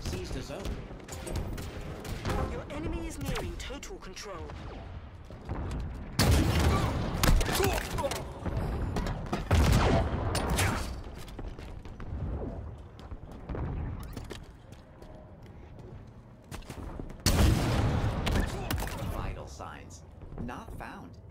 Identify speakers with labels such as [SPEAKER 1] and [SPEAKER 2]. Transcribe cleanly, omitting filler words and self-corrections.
[SPEAKER 1] seized a zone.
[SPEAKER 2] Your enemy is nearing total control.
[SPEAKER 1] Vital signs. Not found.